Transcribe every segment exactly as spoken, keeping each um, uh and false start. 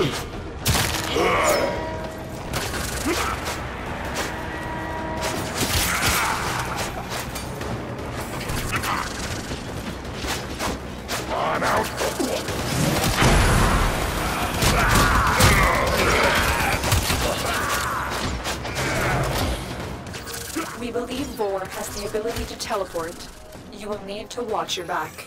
On out. We believe Vor has the ability to teleport. You will need to watch your back.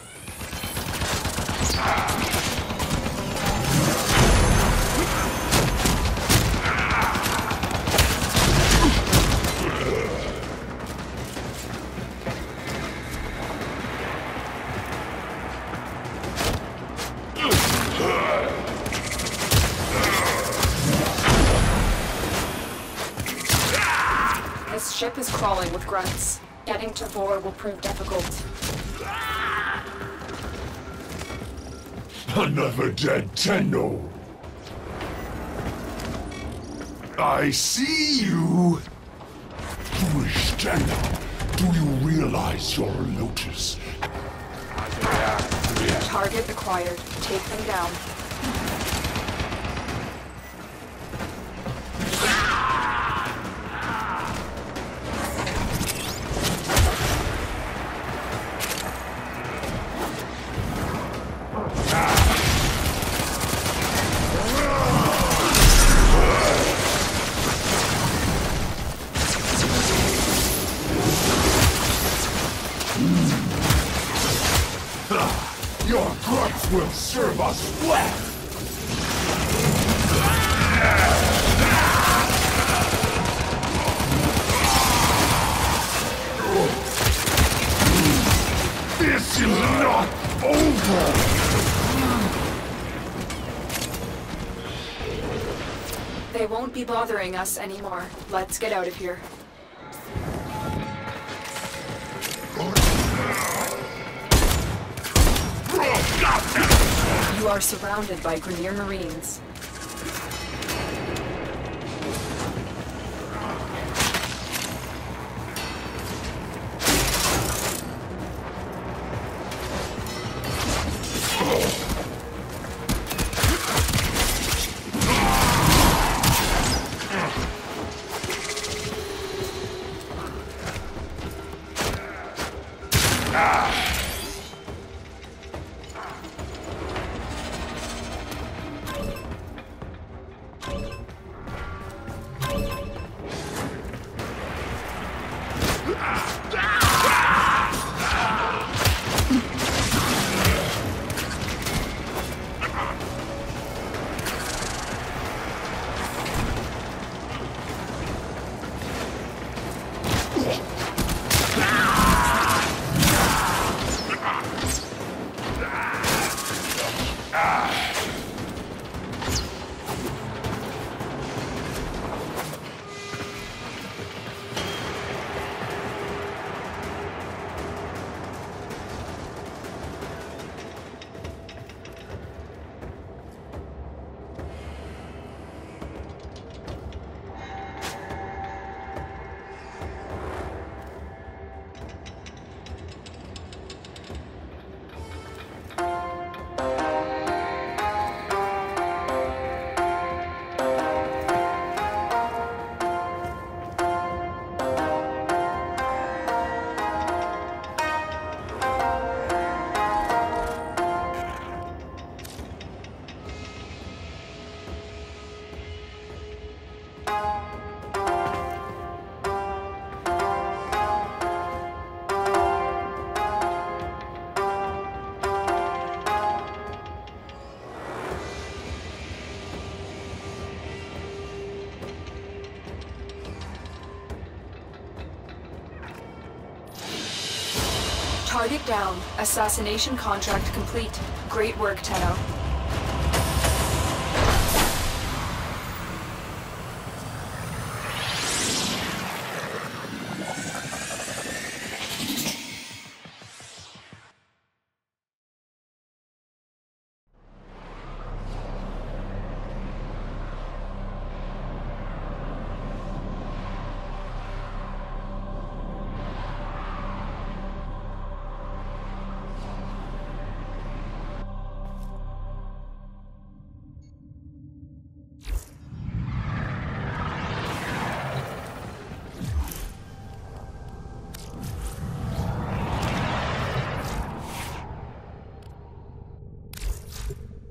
This ship is crawling with grunts. Getting to Vor will prove difficult. Another dead Tenno. I see you. Foolish Tenno, do you realize your Lotus? Target acquired. Take them down. Your grunts will serve us well! This is not over! They won't be bothering us anymore. Let's get out of here. You are surrounded by Grineer Marines. Target down. Assassination contract complete. Great work, Tenno.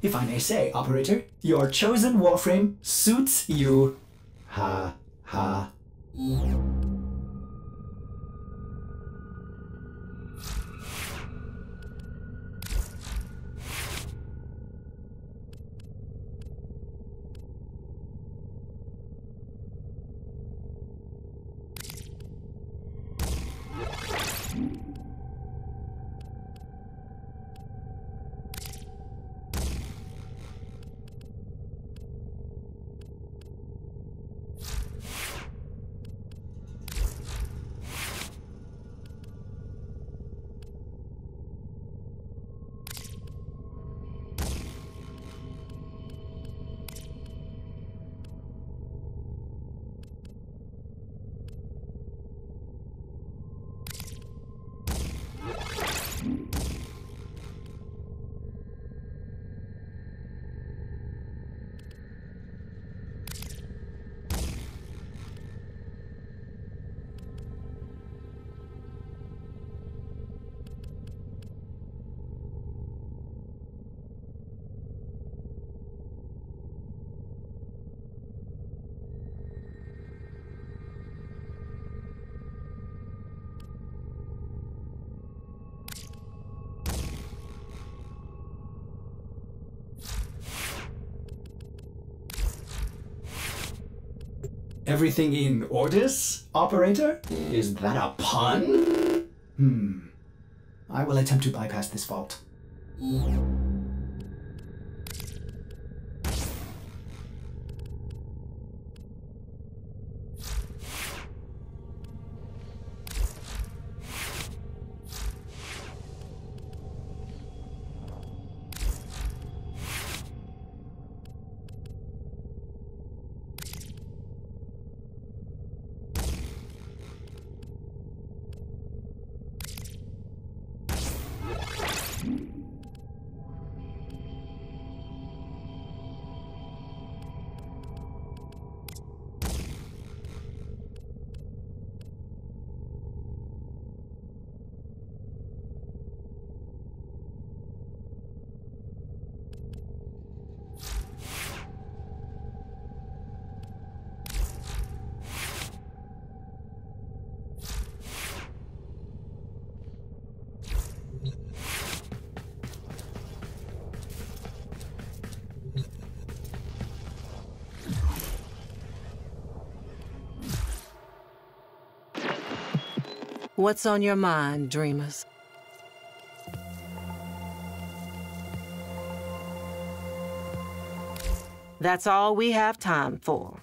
If I may say, Operator, your chosen warframe suits you. Ha, ha. Everything in orders, Operator? Is that a pun? Hmm. I will attempt to bypass this vault. What's on your mind, dreamers? That's all we have time for.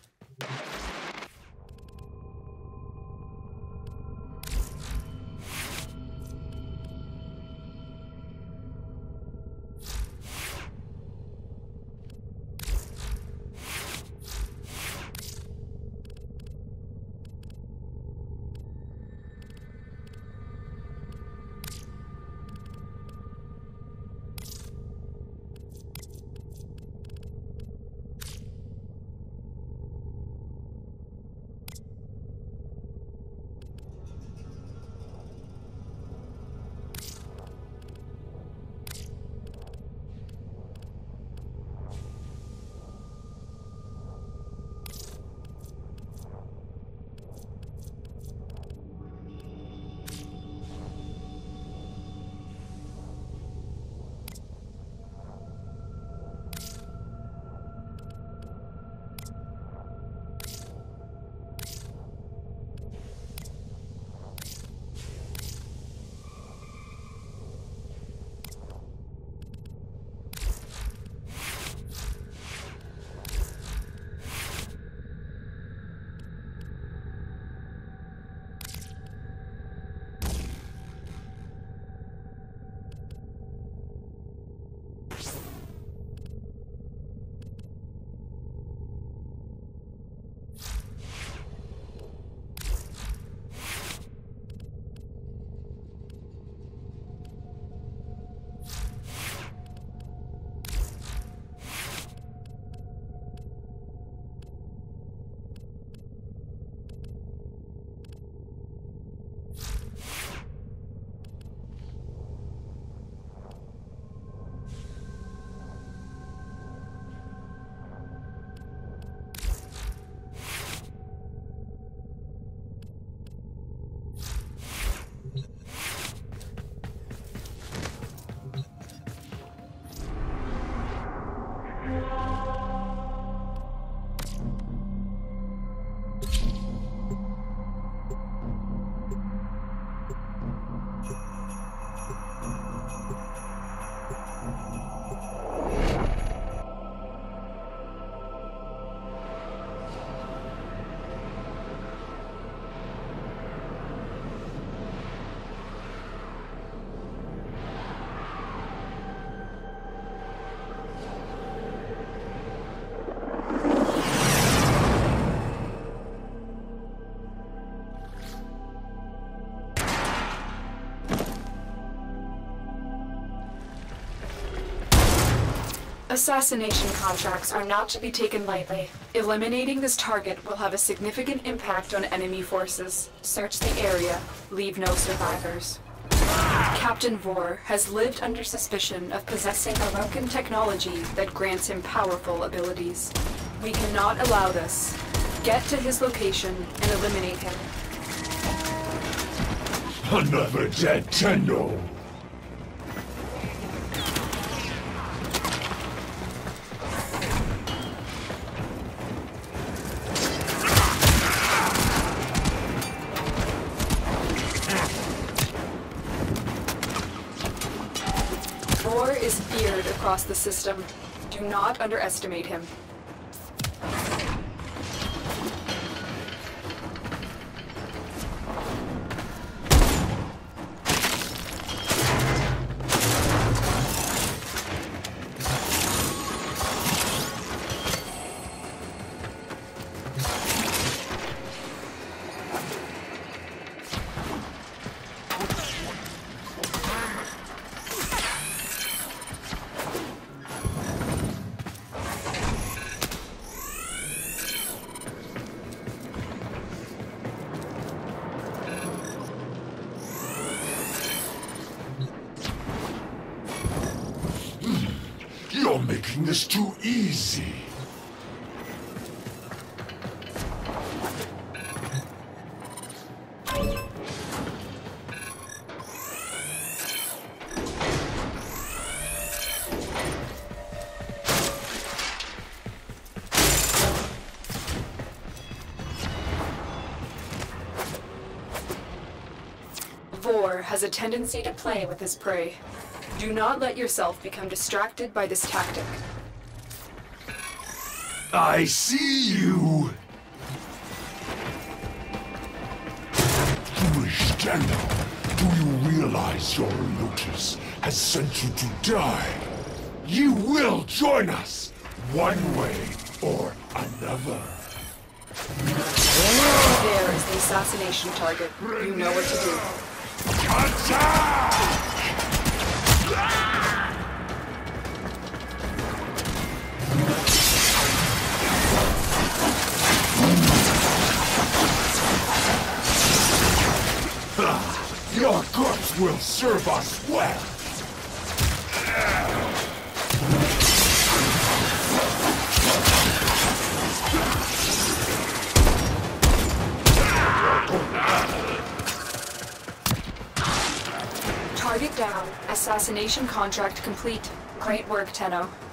Assassination contracts are not to be taken lightly. Eliminating this target will have a significant impact on enemy forces. Search the area. Leave no survivors. Captain Vor has lived under suspicion of possessing Orokin technology that grants him powerful abilities. We cannot allow this. Get to his location and eliminate him. Another dead Tenno. Vor is feared across the system. Do not underestimate him. You're making this too easy. Vor has a tendency to play with his prey. Do not let yourself become distracted by this tactic. I see you! Foolish Tenno, do you realize your Lotus has sent you to die? You will join us, one way or another. There is the assassination target. You know what to do. Attack! Your guts will serve us well! Target down. Assassination contract complete. Great work, Tenno.